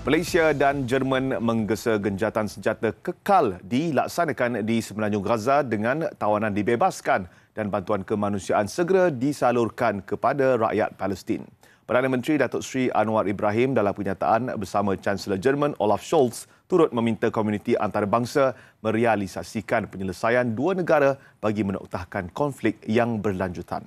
Malaysia dan Jerman menggesa genjatan senjata kekal dilaksanakan di semenanjung Gaza dengan tawanan dibebaskan dan bantuan kemanusiaan segera disalurkan kepada rakyat Palestin. Perdana Menteri Datuk Seri Anwar Ibrahim dalam kenyataan bersama Chancellor Jerman Olaf Scholz turut meminta komuniti antarabangsa merealisasikan penyelesaian dua negara bagi menoktahkan konflik yang berlanjutan.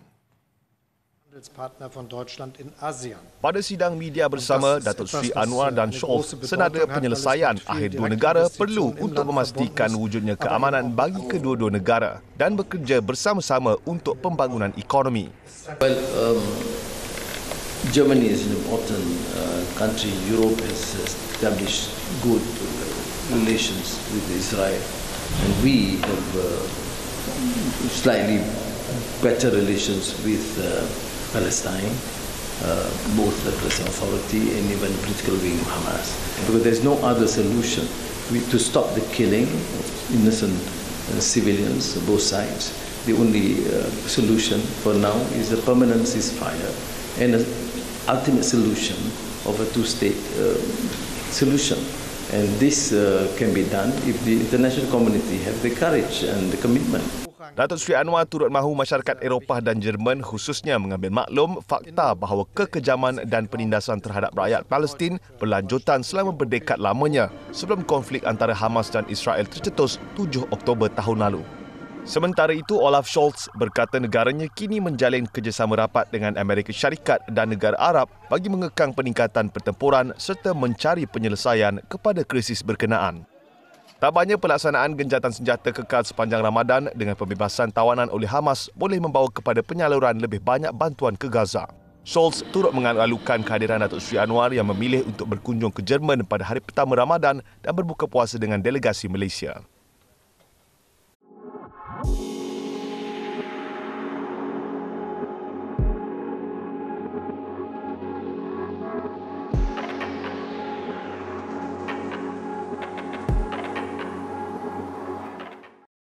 Pada sidang media bersama, Datuk Seri Anwar dan Scholz senada penyelesaian akhir dua negara perlu untuk memastikan wujudnya keamanan bagi kedua-dua negara dan bekerja bersama-sama untuk pembangunan ekonomi. Well, Germany is an important country. Europe has established good relations with Israel, and we have slightly better relations with Palestine, both the Palestinian Authority and even political wing of Hamas. Because there's no other solution to stop the killing of innocent civilians on both sides. The only solution for now is a permanent ceasefire and an ultimate solution of a two-state solution. And this can be done if the international community have the courage and the commitment. Datuk Seri Anwar turut mahu masyarakat Eropah dan Jerman khususnya mengambil maklum fakta bahawa kekejaman dan penindasan terhadap rakyat Palestin berlanjutan selama berdekad lamanya sebelum konflik antara Hamas dan Israel tercetus 7 Oktober tahun lalu. Sementara itu, Olaf Scholz berkata negaranya kini menjalin kerjasama rapat dengan Amerika Syarikat dan negara Arab bagi mengekang peningkatan pertempuran serta mencari penyelesaian kepada krisis berkenaan. Tabanya pelaksanaan genjatan senjata kekal sepanjang Ramadan dengan pembebasan tawanan oleh Hamas boleh membawa kepada penyaluran lebih banyak bantuan ke Gaza. Scholz turut mengalu-alukan kehadiran Datuk Seri Anwar yang memilih untuk berkunjung ke Jerman pada hari pertama Ramadan dan berbuka puasa dengan delegasi Malaysia.